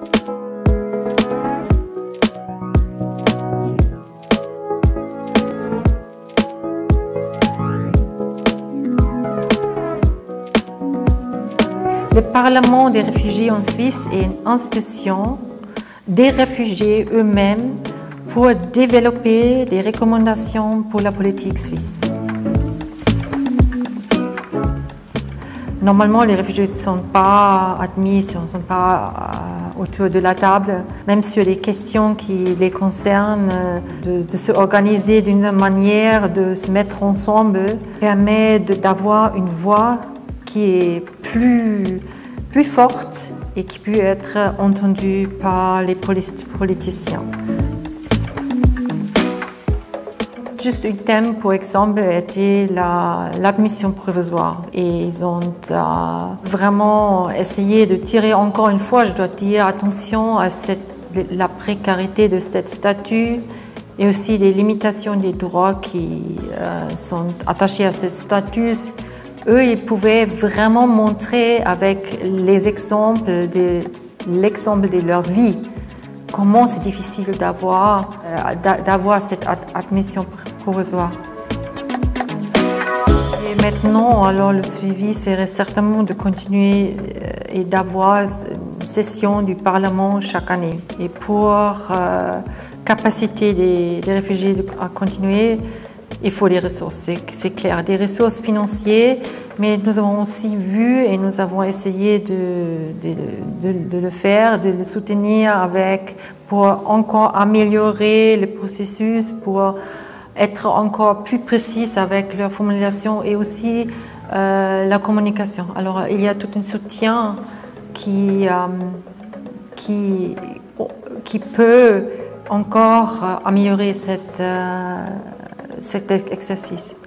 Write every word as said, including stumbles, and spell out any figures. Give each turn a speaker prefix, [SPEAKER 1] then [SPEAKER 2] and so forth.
[SPEAKER 1] Le Parlement des réfugiés en Suisse est une institution des réfugiés eux-mêmes pour développer des recommandations pour la politique suisse. Normalement, les réfugiés ne sont pas admis, ne sont pas euh, autour de la table, même sur les questions qui les concernent, de, de se organiser d'une manière, de se mettre ensemble, permet d'avoir une voix qui est plus, plus forte et qui peut être entendue par les politiciens. Juste un thème, par exemple, était l'admission provisoire. Et ils ont euh, vraiment essayé de tirer, encore une fois, je dois dire, attention à cette, la précarité de ce statut et aussi les limitations des droits qui euh, sont attachés à ce statut. Eux, ils pouvaient vraiment montrer avec les exemples de l'exemple de leur vie comment c'est difficile d'avoir euh, d'avoir cette ad admission provisoire. Et maintenant, alors le suivi serait certainement de continuer euh, et d'avoir une session du Parlement chaque année. Et pour euh, capaciter les, les réfugiés à continuer, il faut des ressources, c'est clair, des ressources financières, mais nous avons aussi vu et nous avons essayé de, de, de, de le faire, de le soutenir avec, pour encore améliorer le processus, pour être encore plus précise avec leur formulation et aussi euh, la communication. Alors il y a tout un soutien qui, euh, qui, qui peut encore améliorer cette, euh, cet exercice.